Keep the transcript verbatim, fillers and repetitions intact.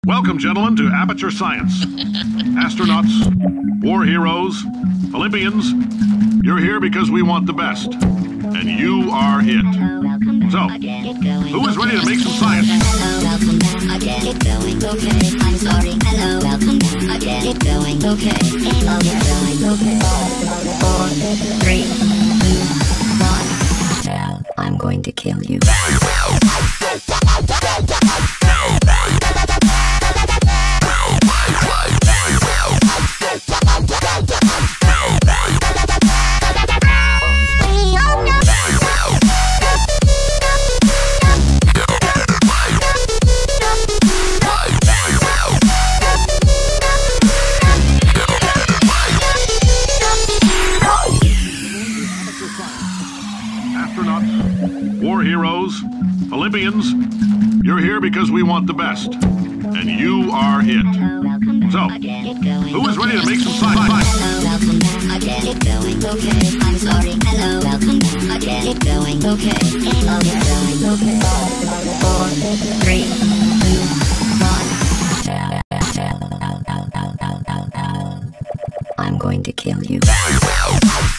Welcome, gentlemen, to Aperture Science. Astronauts, war heroes, Olympians, you're here because we want the best. And you are it. So, who is ready to make some science? Hello, welcome back again. It's going okay. I'm sorry. Hello, welcome back again. It's going okay. Oh, you're going okay. Four, three, two, one. Tell, I'm going to kill you. Astronauts, war heroes, Olympians, you're here because we want the best. And you are it. So, who is ready to make some science? Hello, welcome back again. It's going okay. I'm sorry. Hello, welcome back again. It's going okay. Oh, you're going okay. Four, three, two, one. I'm going to kill you.